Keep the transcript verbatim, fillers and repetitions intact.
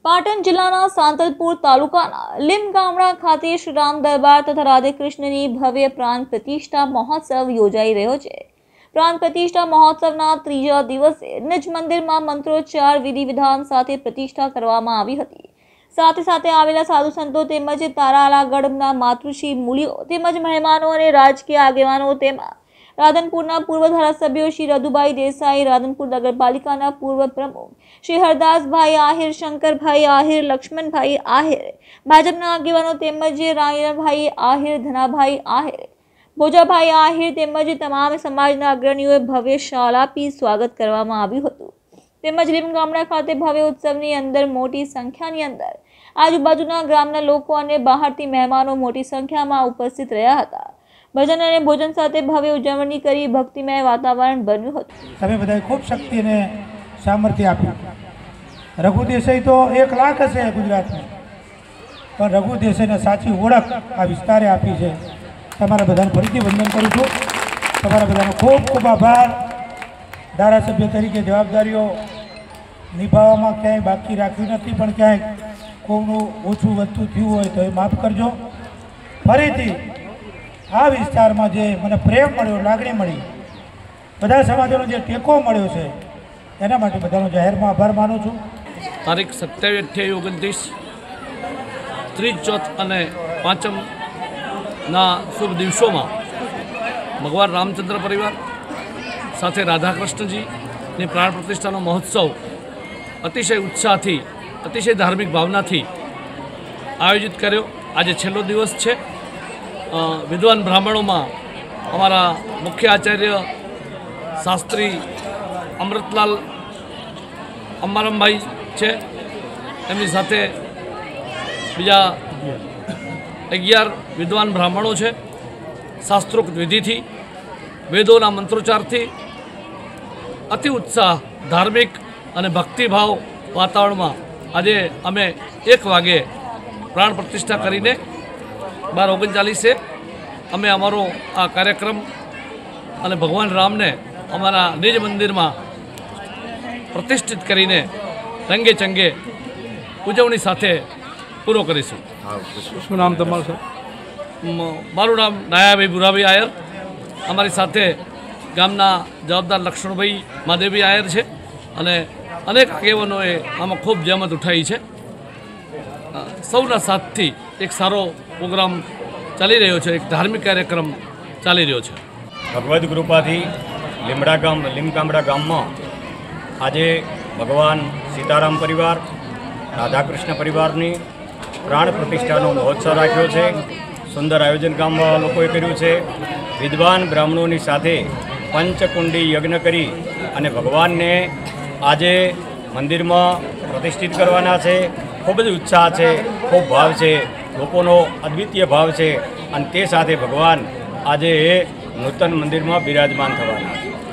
પાટણ જિલ્લાના સાંતલપુર તાલુકાના લીમગામડા ખાતે શ્રી રામ દરબાર તથા રાધેકૃષ્ણની ભવ્ય પ્રાણ પ્રતિષ્ઠા મહોત્સવ યોજાઈ રહ્યો છે। પ્રાણ પ્રતિષ્ઠા મહોત્સવના ત્રીજા દિવસે નિજ મંદિરમાં મંત્રોચ્ચાર વિધિ વિધાન સાથે પ્રતિષ્ઠા કરવામાં આવી હતી। સાથે સાથે આવેલા સાધુ સંતો તેમજ તારાલાગઢના માતૃશ્રી મૂલીઓ તેમજ મહેમાનો અને રાજકીય આગેવાનો તેમાં રાધનપુરના પૂર્વ ધારાસભ્યો શ્રી રઘુભાઈ દેસાઈ, રાધનપુર નગરપાલિકાના પૂર્વ પ્રમુખ શ્રી હરદાસભાઈ આહિર, શંકરભાઈ આહિર, લક્ષ્મણભાઈ આહિર, ભાજપના આગેવાનો તેમજ રાયણભાઈ આહિર, ધનાભાઈ આહિર, ભોજાભાઈ આહિર તેમજ તમામ સમાજના અગ્રણીઓએ ભવ્ય શાલ આપી સ્વાગત કરવામાં આવ્યું હતું। તેમજ લીમગામડા ખાતે ભવ્ય ઉત્સવની અંદર મોટી સંખ્યાની અંદર આજુબાજુના ગામના લોકો અને બહારથી મહેમાનો મોટી સંખ્યામાં ઉપસ્થિત રહ્યા હતા। ભજન અને ભોજન સાથે ભવ્ય ઉજવણી કરી ભક્તિમય વાતાવરણ બન્યું હતું। તમે બધાએ ખૂબ શક્તિ અને સામર્થ્ય આપ્યું। રઘુ દેસાઈ તો એક લાખ હશે ગુજરાતમાં, પણ રઘુ દેસાઈને સાચી ઓળખ આ વિસ્તારે આપી છે। તમારા બધાને ફરીથી વંદન કરું છું। તમારા બધાનો ખૂબ ખૂબ આભાર। ધારાસભ્ય તરીકે જવાબદારીઓ નિભાવવામાં ક્યાંય બાકી રાખ્યું નથી, પણ ક્યાંય કોઈનું ઓછું વધતું થયું હોય તો એ માફ કરજો। ફરીથી આ વિસ્તારમાં જે મને પ્રેમ મળ્યો, લાગણી મળી, બધા સમાજોનો જે ટેકો મળ્યો છે એના માટે બધાનો જાહેરમાં આભાર માનું છું। તારીખ સત્યાવીસ અઠ્યાવીસ ઓગણત્રીસ ત્રીસ ચોથ અને પાંચમના શુભ દિવસોમાં ભગવાન રામચંદ્ર પરિવાર સાથે રાધાકૃષ્ણજીની પ્રાણ પ્રતિષ્ઠાનો મહોત્સવ અતિશય ઉત્સાહથી, અતિશય ધાર્મિક ભાવનાથી આયોજિત કર્યો। આજે છેલ્લો દિવસ છે। વિદ્વાન બ્રાહ્મણોમાં અમારા મુખ્ય આચાર્ય શાસ્ત્રી અમૃતલાલ અંબારામભાઈ છે, એમની સાથે બીજા અગિયાર વિદ્વાન બ્રાહ્મણો છે। શાસ્ત્રોક્ત વિધિથી, વેદોના મંત્રોચ્ચારથી અતિ ઉત્સાહ, ધાર્મિક અને ભક્તિભાવ વાતાવરણમાં આજે અમે એક વાગે પ્રાણ પ્રતિષ્ઠા કરીને બાર ઓગણચાલીસે અમે અમારો આ કાર્યક્રમ અને ભગવાન રામને અમારા નિજ મંદિરમાં પ્રતિષ્ઠિત કરીને રંગે ચંગે ઉજવણી સાથે પૂરો કરીશું। શું નામ તમારું સર? મારું નામ નાયાભાઈ ભુરાભાઈ આયર, અમારી સાથે ગામના જવાબદાર લક્ષ્મણભાઈ મહાદેવી આયર છે અને અનેક આગેવાનોએ આમાં ખૂબ જહેમત ઉઠાવી છે। સૌના સાથથી એક સારો પ્રોગ્રામ ચાલી રહ્યો છે, એક ધાર્મિક કાર્યક્રમ ચાલી રહ્યો છે। ભગવદ્ કૃપાથી લીમડા ગામ લીમગામડા ગામમાં આજે ભગવાન સીતારામ પરિવાર, રાધાકૃષ્ણ પરિવારની પ્રાણ પ્રતિષ્ઠાનો મહોત્સવ રાખ્યો છે। સુંદર આયોજન ગામમાં લોકોએ કર્યું છે। વિદ્વાન બ્રાહ્મણોની સાથે પંચકુંડી યજ્ઞ કરી અને ભગવાનને આજે મંદિરમાં પ્રતિષ્ઠિત કરવાના છે। ખૂબ જ ઉત્સાહ છે, ખૂબ ભાવ છે, લોકોનો અદ્વિતીય ભાવ છે અને તે સાથે ભગવાન આજે એ નૂતન મંદિરમાં બિરાજમાન થવાના છે।